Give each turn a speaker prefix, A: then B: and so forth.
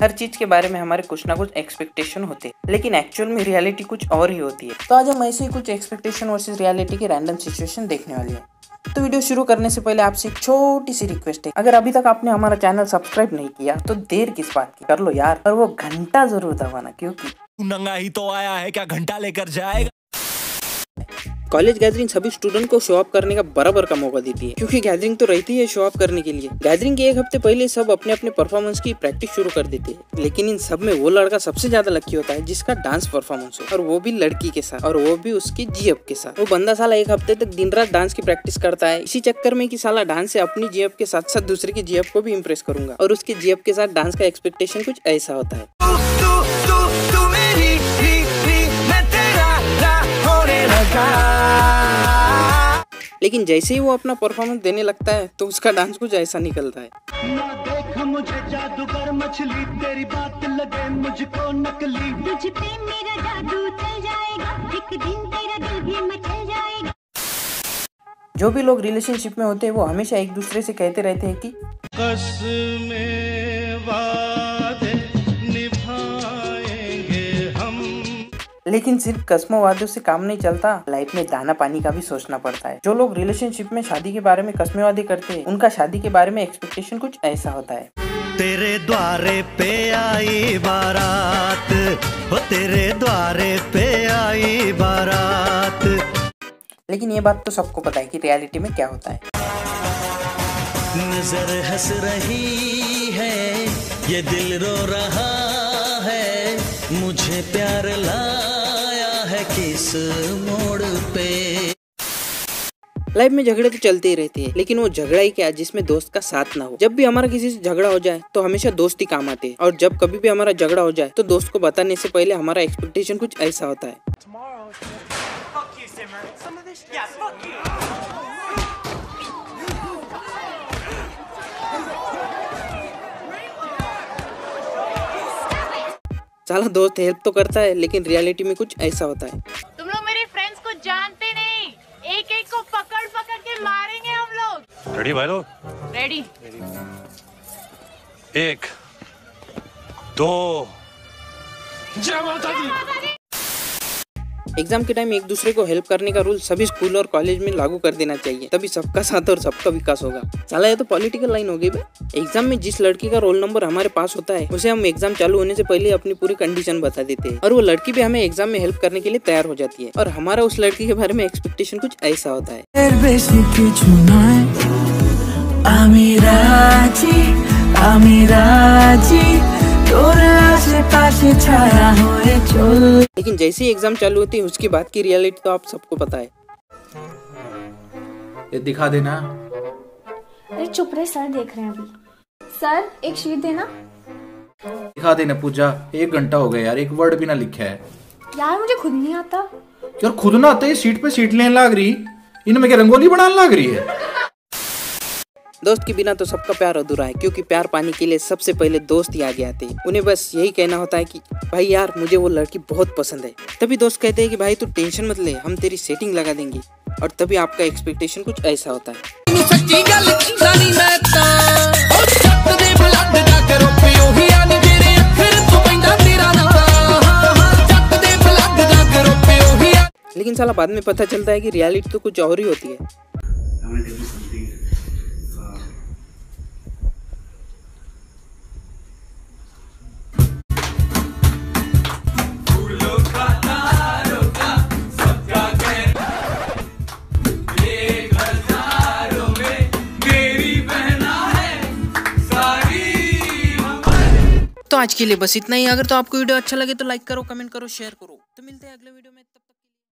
A: हर चीज के बारे में हमारे कुछ ना कुछ एक्सपेक्टेशन होते हैं, लेकिन एक्चुअल में रियलिटी कुछ और ही होती है। तो आज हम ऐसे ही कुछ एक्सपेक्टेशन वर्सेस रियलिटी की रैंडम सिचुएशन देखने वाले हैं। तो वीडियो शुरू करने से पहले आपसे एक छोटी सी रिक्वेस्ट है, अगर अभी तक आपने हमारा चैनल सब्सक्राइब नहीं किया तो देर किस बात की, कर लो यार, और वो घंटा जरूर दबाना, क्योंकि
B: नंगा ही तो आया है, क्या घंटा लेकर जाएगा।
A: कॉलेज गैदरिंग सभी स्टूडेंट को शो ऑफ करने का बराबर का मौका देती है, क्योंकि गैदरिंग तो रहती है शो ऑफ करने के लिए। गैदरिंग के एक हफ्ते पहले सब अपने अपने परफॉर्मेंस की प्रैक्टिस शुरू कर देते हैं, लेकिन इन सब में वो लड़का सबसे ज्यादा लकी होता है जिसका डांस परफॉर्मेंस हो, और वो भी लड़की के साथ, और वो भी उसकी जीएफ के साथ। वो बंदा साला एक हफ्ते तक दिन रात डांस की प्रैक्टिस करता है, इसी चक्कर में कि साला डांस से अपनी जीएफ के साथ साथ दूसरे की जीएफ को भी इम्प्रेस करूंगा, और उसकी जीएफ के साथ डांस का एक्सपेक्टेशन कुछ ऐसा होता है। लेकिन जैसे ही वो अपना परफॉर्मेंस देने लगता है तो उसका डांस कुछ ऐसा निकलता है।
C: ना देख मुझे जादूगर मछली, तेरी बात लगे मुझको नकली, तुझ पे मेरा जादू चल जाएगा, एक दिन तेरा दिल भी मचल जाएगा।
A: जो भी लोग रिलेशनशिप में होते हैं वो हमेशा एक दूसरे से कहते रहते हैं कि
C: कसमें वादे निभाएंगे हम।
A: लेकिन सिर्फ कस्मों वादों से काम नहीं चलता, लाइफ में दाना पानी का भी सोचना पड़ता है। जो लोग रिलेशनशिप में शादी के बारे में कस्में वादे करते हैं, उनका शादी के बारे में एक्सपेक्टेशन कुछ ऐसा होता है।
B: तेरे द्वारे पे आई बारात, हो तेरे द्वारे पे आई बारात।
A: लेकिन ये बात तो सबको पता है कि रियलिटी में क्या होता है।
B: नजर हंस रही है, ये दिल रो रहा है, मुझे प्यार लाया है किस मोड़ पे।
A: लाइफ में झगड़े तो चलते ही रहते हैं, लेकिन वो झगड़ा ही क्या जिसमें दोस्त का साथ ना हो। जब भी हमारा किसी से झगड़ा हो जाए तो हमेशा दोस्त ही काम आते हैं, और जब कभी भी हमारा झगड़ा हो जाए तो दोस्त को बताने से पहले हमारा एक्सपेक्टेशन कुछ ऐसा होता है। साला दोस्त हेल्प तो करता है, लेकिन रियलिटी में कुछ ऐसा होता है।
D: तुम लोग मेरे फ्रेंड्स को जानते नहीं, एक एक को पकड़ पकड़ के मारेंगे हम लोग।
E: रेडी भाई लोग?
D: रेडी।
E: 1 2 जय माता दी।
A: एग्जाम के टाइम एक दूसरे को हेल्प करने का रूल सभी स्कूल और कॉलेज में लागू कर देना चाहिए, तभी सबका साथ और सबका विकास होगा। साला ये तो पॉलिटिकल लाइन हो गई बे। एग्जाम में जिस लड़की का रोल नंबर हमारे पास होता है उसे हम एग्जाम चालू होने से पहले अपनी पूरी कंडीशन बता देते हैं, और वो लड़की भी हमें एग्जाम में हेल्प करने के लिए तैयार हो जाती है, और हमारा उस लड़की के बारे में एक्सपेक्टेशन कुछ ऐसा होता है। लेकिन जैसे ही एग्जाम चालू होती है उसकी बात की रियलिटी तो आप सबको पता है।
F: ये दिखा देना।
G: अरे चुप रहे, सर देख रहे हैं अभी। सर एक शीट देना।
F: दिखा देना पूजा, 1 घंटा हो गया यार, एक वर्ड भी ना लिखा है।
G: यार मुझे खुद नहीं आता।
F: यार खुद ना आता है, सीट पे सीट लेने लग रही, इनमें क्या रंगोली बनाने लग रही है।
A: दोस्त के बिना तो सबका प्यार अधूरा है, क्योंकि प्यार पाने के लिए सबसे पहले दोस्त ही आगे आते हैं। उन्हें बस यही कहना होता है कि भाई यार मुझे वो लड़की बहुत पसंद है, तभी दोस्त कहते हैं कि भाई तू टेंशन मत ले, हम तेरी सेटिंग लगा देंगे, और तभी आपका एक्सपेक्टेशन कुछ ऐसा होता है। लेकिन साला बाद में पता चलता है कि रियलिटी तो कुछ और ही होती है। तो आज के लिए बस इतना ही। अगर तो आपको वीडियो अच्छा लगे तो लाइक करो, कमेंट करो, शेयर करो। तो मिलते हैं अगले वीडियो में।